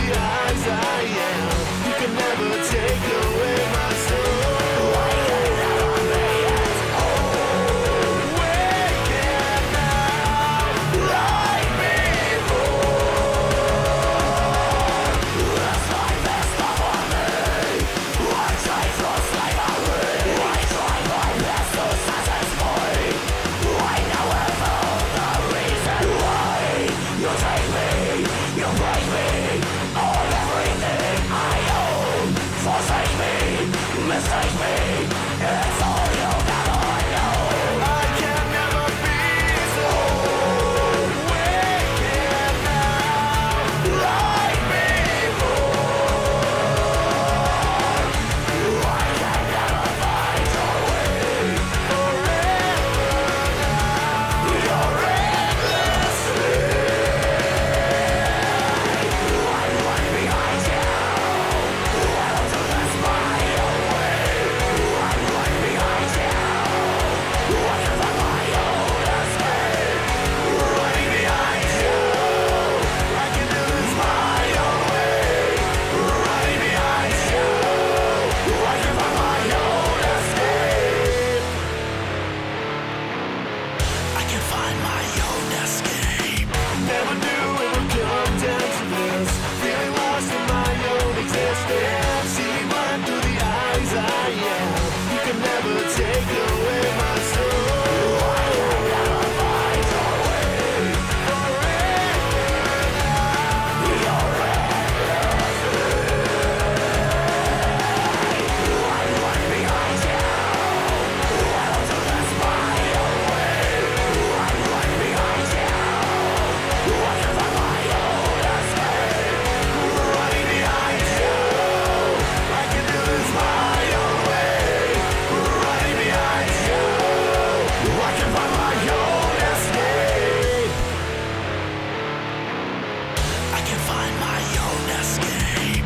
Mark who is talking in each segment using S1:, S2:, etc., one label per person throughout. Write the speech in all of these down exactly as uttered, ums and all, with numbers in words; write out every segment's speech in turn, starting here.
S1: the eyes I am. You can never take away my soul. I can never be at home. Waking now like before. As life has stopped on me, I change from slavery. I try my best to satisfy. I never found the reason why. You take me, you break me, all everything I own. Forsake me, mistake me, it's all you've ever known. I can never be so wicked now like before. I can never find your way forever now. You're endlessly. I run behind you. Well, to this my own way. I run behind you. I can find my own escape. Running behind you. I can do this my own way. Running behind you. I can find my own escape. I can find my own escape. Never knew it would come down to this. Feeling lost in my own existence. See right through the eyes I am. You can never take away my soul. I can never find your way forever now. You're endlessly. I run behind you. Well, to this my own way. I run behind you. I can find my own escape. Running behind you. I can do this my own way. Running behind you. I can find my own escape. I can find my own escape.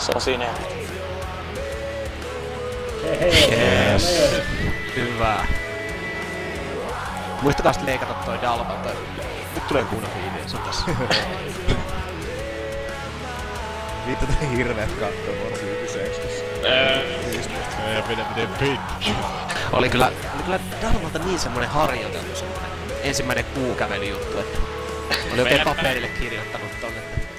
S2: Se on siinä.
S3: Yes. Hyvä. Muistakaa sit leikata toi Dalma tai... Nyt tulee kunnon fiilis, se on tässä.
S4: Vittu tää hirveet kattoo Warsi yksitoista.
S5: Ei pidä miten pitch.
S3: Oli kyllä, oli kyllä Dalmalta niin semmonen harjoiteltu semmonen ensimmäinen kuukävelyjuttu, että oli oikein paperille kirjoittanut tonne.